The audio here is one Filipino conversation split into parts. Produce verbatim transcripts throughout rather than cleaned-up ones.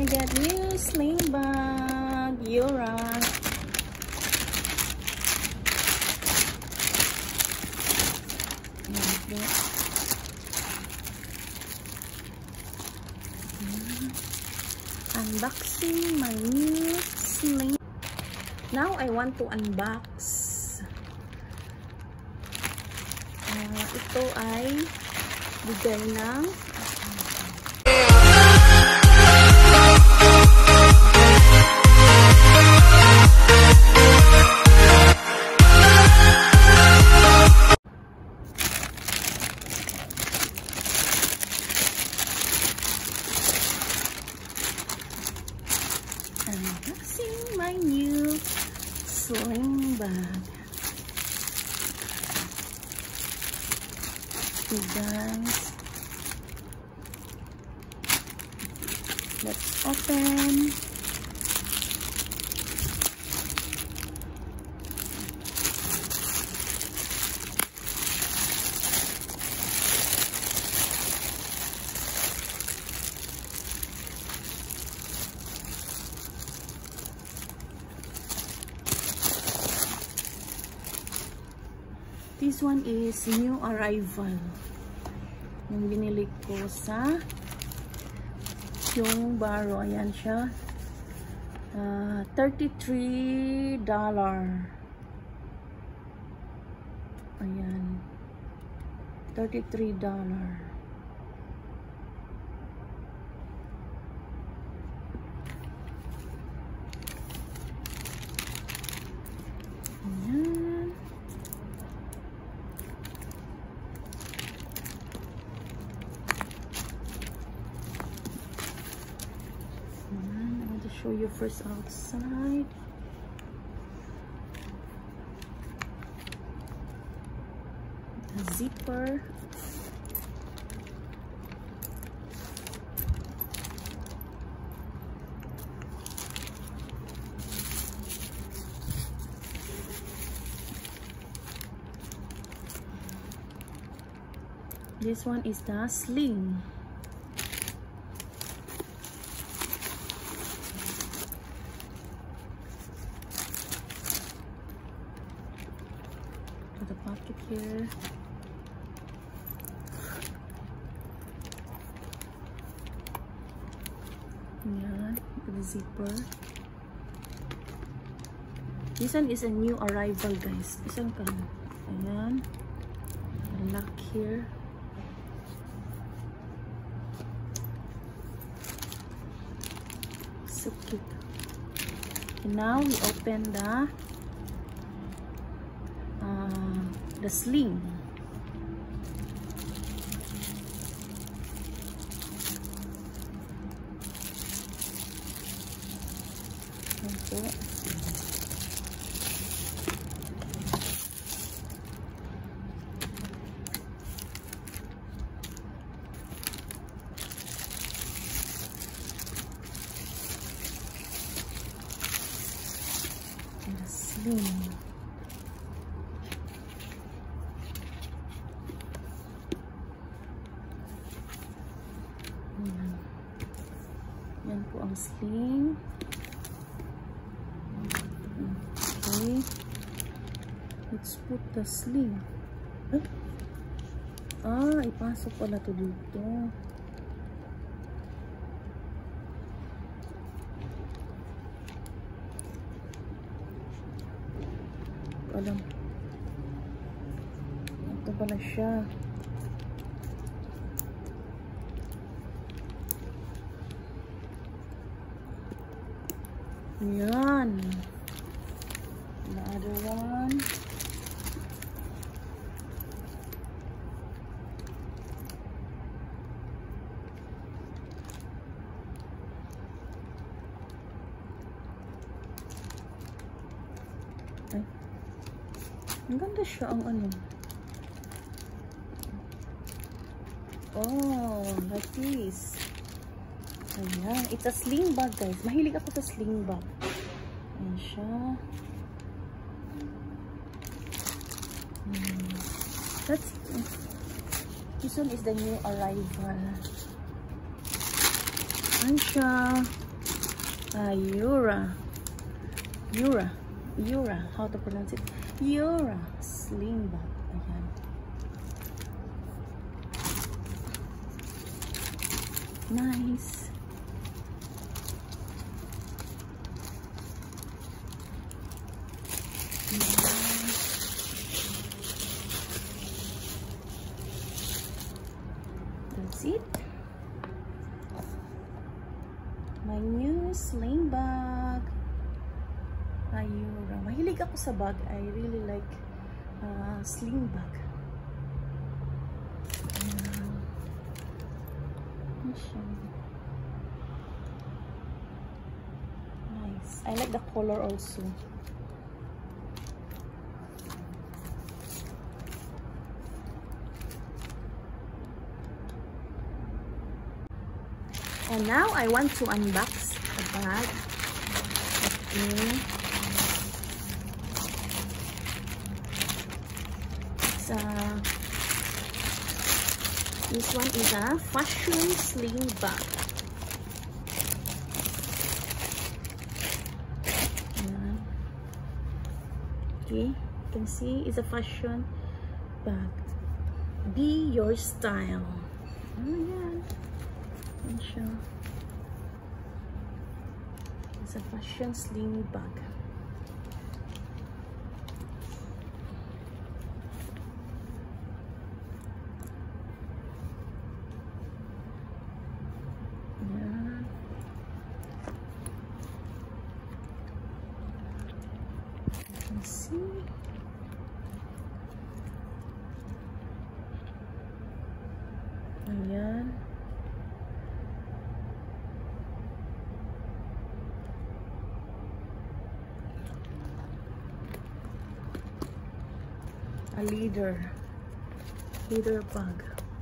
I get new sling bag, iORA. Unboxing my new sling. Now I want to unbox. Uh, ito ay bigay ng unboxing my new sling bag. Okay guys, let's open. This one is new arrival. Yung binili ko sa Tiong, Bahru. Ayan siya. Uh, thirty-three dollars. Ayan. thirty-three dollars. Ayan. Show you first outside. The zipper. This one is the sling. The pocket here. Yeah, the zipper. This one is a new arrival, guys. Isang ka. Ayan. Lock here. So cute. And now we open the the sling. Okay. The sling. Yan po ang sling. Okay. Let's put the sling. Huh? Ah, ipasok pala to dito. Alam. Ito pala siya. Yan. The other one. Ay. Ang ganda siya ang ano. Oh, like this. Ayan. It's a sling bag, guys. Mahilig ako sa sling bag. Ayan siya. Hmm. That's, this one is the new arrival. Ayan siya. iORA. iORA. iORA. How to pronounce it? iORA. Sling bag. Ayan. Nice. That's it. My new sling bag. iORA. Mahilig ako sa bag. I really like uh, sling bag. Ayan. Nice. I like the color also. And now I want to unbox the bag. Okay. It's a, this one is a fashion sling bag. Ayan. Okay, you can see it's a fashion bag. Be your style. Ayan. Ayan siya. It's a fashion sling bag. Ayan. You can see. Ayan. A leader, leader bag.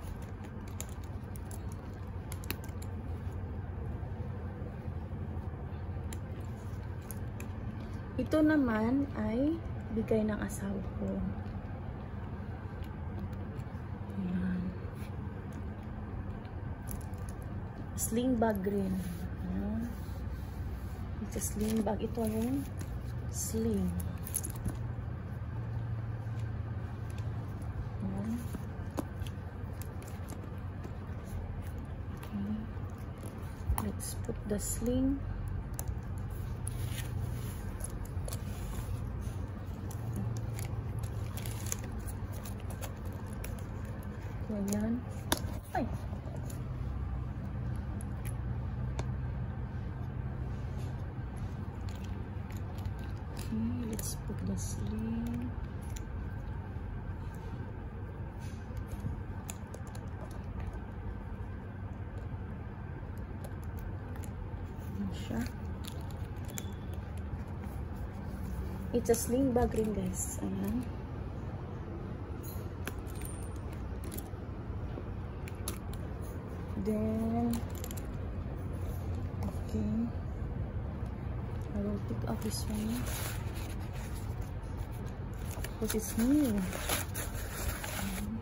Ito naman ay bigay ng asawa ko. Ayan. Sling bag rin. Ayan. It's a sling bag. Ito yung sling. Let's put the sling. Ayan. Ay! Okay, let's put the sling. Siya. It's a sling bag rin, guys. Ayan. Then okay, I will pick up this one because it's new. Ayan.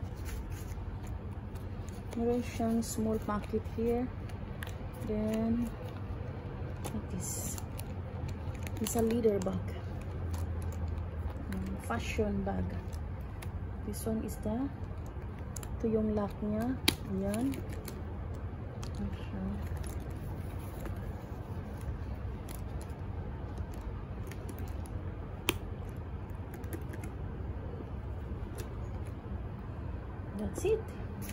Meron siyang small pocket here. Then like this. It's a leader bag. Um, fashion bag. This one is the, ito yung lock niya. Ayan. Okay. That's it.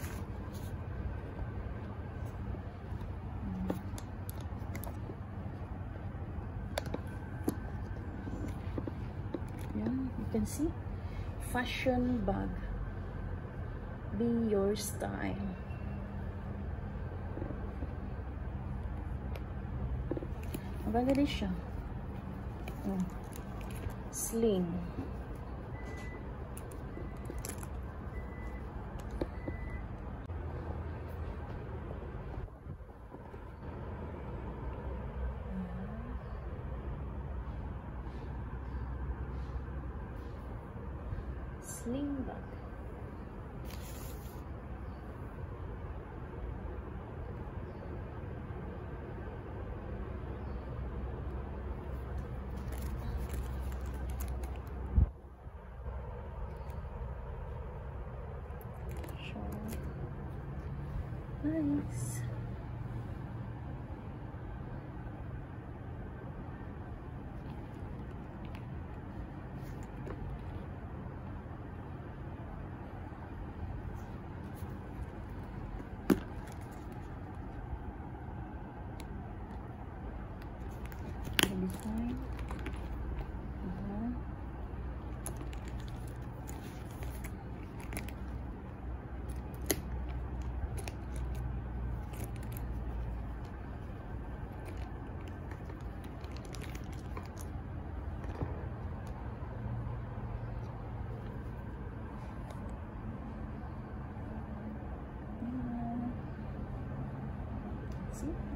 You can see, fashion bag. Be your style. Maganda din siya. Oh. Sling. Sling bag. guys. Design. Uh-huh. Uh, see?